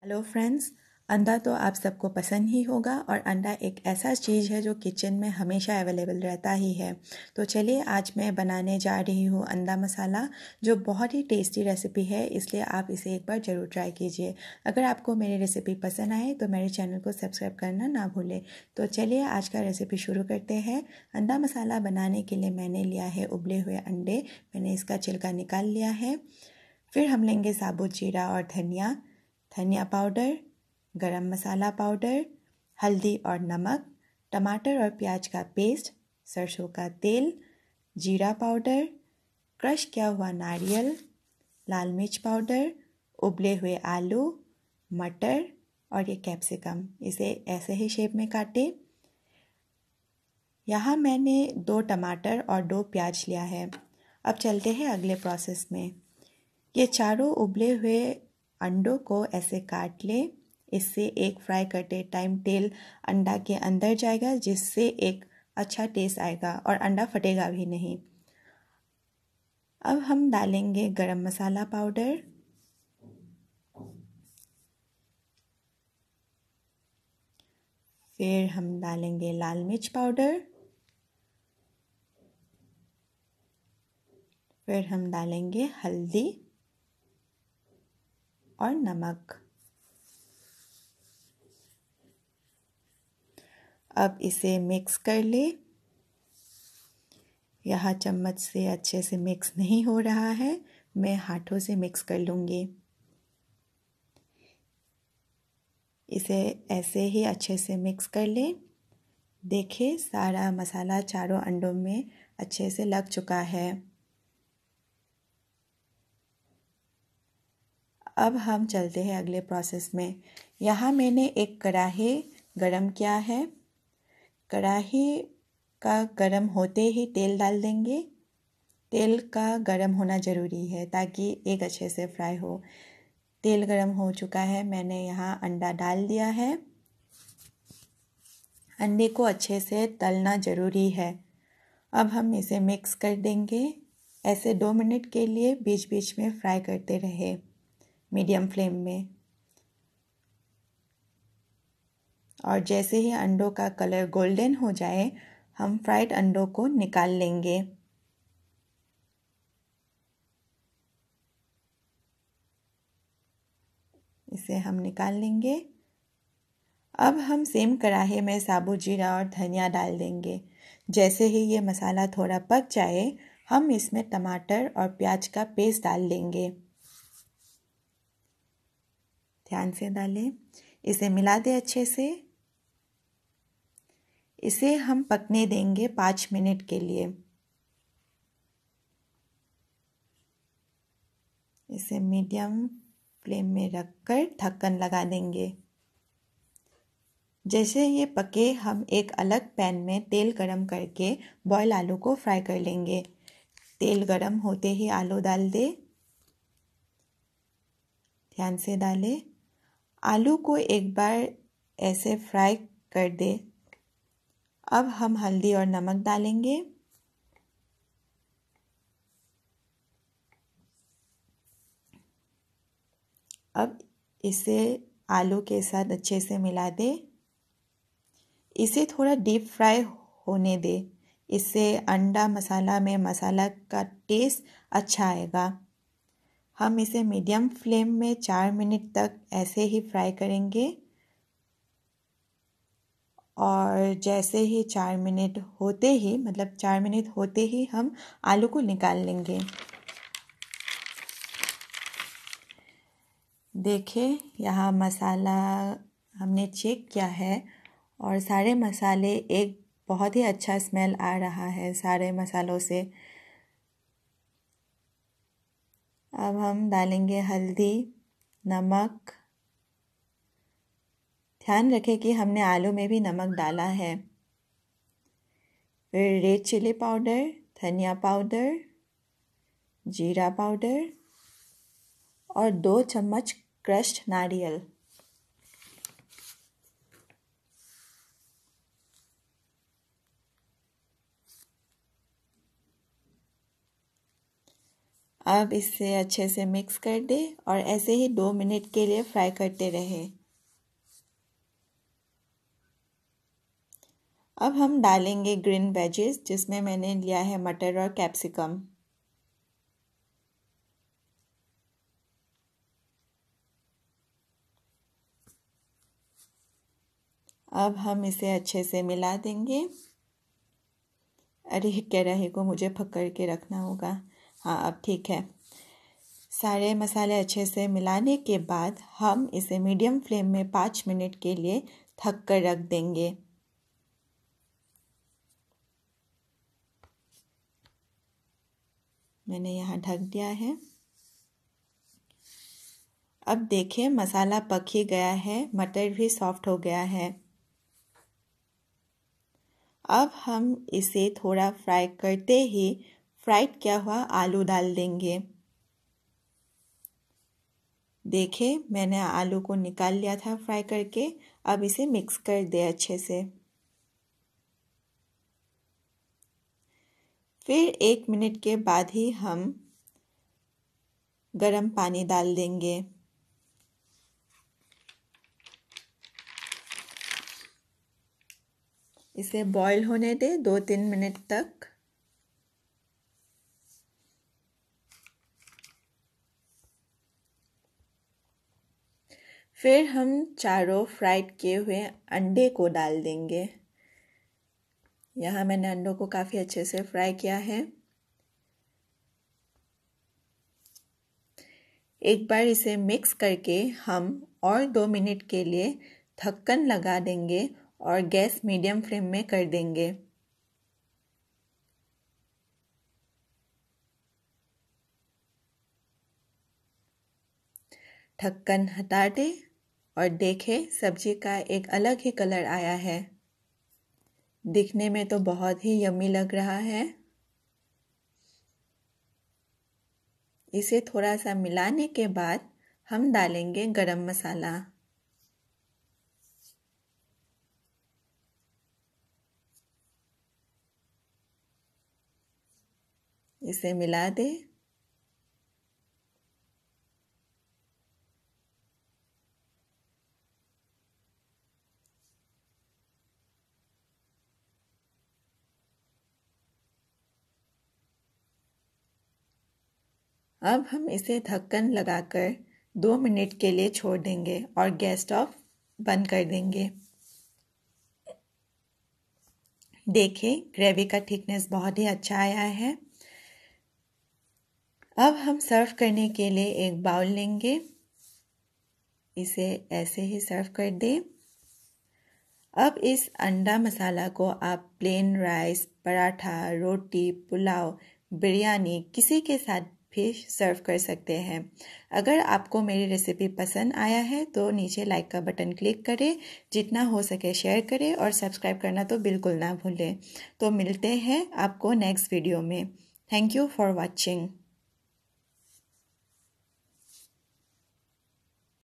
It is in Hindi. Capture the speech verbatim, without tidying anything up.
हेलो फ्रेंड्स, अंडा तो आप सबको पसंद ही होगा और अंडा एक ऐसा चीज़ है जो किचन में हमेशा अवेलेबल रहता ही है। तो चलिए आज मैं बनाने जा रही हूँ अंडा मसाला, जो बहुत ही टेस्टी रेसिपी है, इसलिए आप इसे एक बार ज़रूर ट्राई कीजिए। अगर आपको मेरी रेसिपी पसंद आए तो मेरे चैनल को सब्सक्राइब करना ना भूलें। तो चलिए आज का रेसिपी शुरू करते हैं। अंडा मसाला बनाने के लिए मैंने लिया है उबले हुए अंडे। मैंने इसका छिलका निकाल लिया है। फिर हम लेंगे साबुत जीरा और धनिया, धनिया पाउडर, गरम मसाला पाउडर, हल्दी और नमक, टमाटर और प्याज का पेस्ट, सरसों का तेल, जीरा पाउडर, क्रश किया हुआ नारियल, लाल मिर्च पाउडर, उबले हुए आलू, मटर और ये कैप्सिकम। इसे ऐसे ही शेप में काटें। यहाँ मैंने दो टमाटर और दो प्याज लिया है। अब चलते हैं अगले प्रोसेस में। ये चारों उबले हुए अंडों को ऐसे काट लें। इससे एक फ्राई करते टाइम तेल अंडा के अंदर जाएगा, जिससे एक अच्छा टेस्ट आएगा और अंडा फटेगा भी नहीं। अब हम डालेंगे गरम मसाला पाउडर, फिर हम डालेंगे लाल मिर्च पाउडर, फिर हम डालेंगे हल्दी और नमक। अब इसे मिक्स कर ले। यहाँ चम्मच से अच्छे से मिक्स नहीं हो रहा है, मैं हाथों से मिक्स कर लूँगी। इसे ऐसे ही अच्छे से मिक्स कर ले। देखिए सारा मसाला चारों अंडों में अच्छे से लग चुका है। अब हम चलते हैं अगले प्रोसेस में। यहाँ मैंने एक कढ़ाई गरम किया है। कढ़ाई का गरम होते ही तेल डाल देंगे। तेल का गरम होना ज़रूरी है ताकि एक अच्छे से फ्राई हो। तेल गरम हो चुका है, मैंने यहाँ अंडा डाल दिया है। अंडे को अच्छे से तलना ज़रूरी है। अब हम इसे मिक्स कर देंगे। ऐसे दो मिनट के लिए बीच बीच में फ्राई करते रहे मीडियम फ्लेम में। और जैसे ही अंडों का कलर गोल्डन हो जाए, हम फ्राइड अंडों को निकाल लेंगे। इसे हम निकाल लेंगे। अब हम सेम कढ़ाई में साबुत जीरा और धनिया डाल देंगे। जैसे ही ये मसाला थोड़ा पक जाए, हम इसमें टमाटर और प्याज का पेस्ट डाल देंगे। ध्यान से डालें। इसे मिला दें अच्छे से। इसे हम पकने देंगे पाँच मिनट के लिए। इसे मीडियम फ्लेम में रखकर ढक्कन लगा देंगे। जैसे ये पके, हम एक अलग पैन में तेल गरम करके बॉयल आलू को फ्राई कर लेंगे। तेल गरम होते ही आलू डाल दे। ध्यान से डालें। आलू को एक बार ऐसे फ्राई कर दे। अब हम हल्दी और नमक डालेंगे। अब इसे आलू के साथ अच्छे से मिला दे। इसे थोड़ा डीप फ्राई होने दे। इससे अंडा मसाला में मसाला का टेस्ट अच्छा आएगा। हम इसे मीडियम फ्लेम में चार मिनट तक ऐसे ही फ्राई करेंगे। और जैसे ही चार मिनट होते ही मतलब चार मिनट होते ही हम आलू को निकाल लेंगे। देखिए यहाँ मसाला हमने चेक किया है और सारे मसाले, एक बहुत ही अच्छा स्मेल आ रहा है सारे मसालों से। अब हम डालेंगे हल्दी, नमक। ध्यान रखें कि हमने आलू में भी नमक डाला है। फिर रेड चिली पाउडर, धनिया पाउडर, जीरा पाउडर और दो चम्मच क्रश्ड नारियल। अब इसे अच्छे से मिक्स कर दे और ऐसे ही दो मिनट के लिए फ्राई करते रहे। अब हम डालेंगे ग्रीन वेजेस, जिसमें मैंने लिया है मटर और कैप्सिकम। अब हम इसे अच्छे से मिला देंगे। अरे कढ़ाई को मुझे पकड़ के रखना होगा। हाँ, अब ठीक है। सारे मसाले अच्छे से मिलाने के बाद हम इसे मीडियम फ्लेम में पाँच मिनट के लिए ढक कर रख देंगे। मैंने यहाँ ढक दिया है। अब देखिए मसाला पक ही गया है, मटर भी सॉफ्ट हो गया है। अब हम इसे थोड़ा फ्राई करते ही फ्राइड किया हुआ आलू डाल देंगे। देखिए मैंने आलू को निकाल लिया था फ्राई करके। अब इसे मिक्स कर दे अच्छे से। फिर एक मिनट के बाद ही हम गरम पानी डाल देंगे। इसे बॉईल होने दे दो तीन मिनट तक। फिर हम चारों फ्राइड किए हुए अंडे को डाल देंगे। यहाँ मैंने अंडों को काफ़ी अच्छे से फ्राई किया है। एक बार इसे मिक्स करके हम और दो मिनट के लिए ढक्कन लगा देंगे और गैस मीडियम फ्लेम में कर देंगे। ढक्कन हटा दे और देखें सब्जी का एक अलग ही कलर आया है। दिखने में तो बहुत ही यम्मी लग रहा है। इसे थोड़ा सा मिलाने के बाद हम डालेंगे गरम मसाला। इसे मिला दे। अब हम इसे ढक्कन लगाकर दो मिनट के लिए छोड़ देंगे और गैस स्टोव बंद कर देंगे। देखिए ग्रेवी का थिकनेस बहुत ही अच्छा आया है। अब हम सर्व करने के लिए एक बाउल लेंगे। इसे ऐसे ही सर्व कर दें। अब इस अंडा मसाला को आप प्लेन राइस, पराठा, रोटी, पुलाव, बिरयानी किसी के साथ भी सर्व कर सकते हैं। अगर आपको मेरी रेसिपी पसंद आया है तो नीचे लाइक का बटन क्लिक करें, जितना हो सके शेयर करें और सब्सक्राइब करना तो बिल्कुल ना भूलें। तो मिलते हैं आपको नेक्स्ट वीडियो में। Thank you for watching.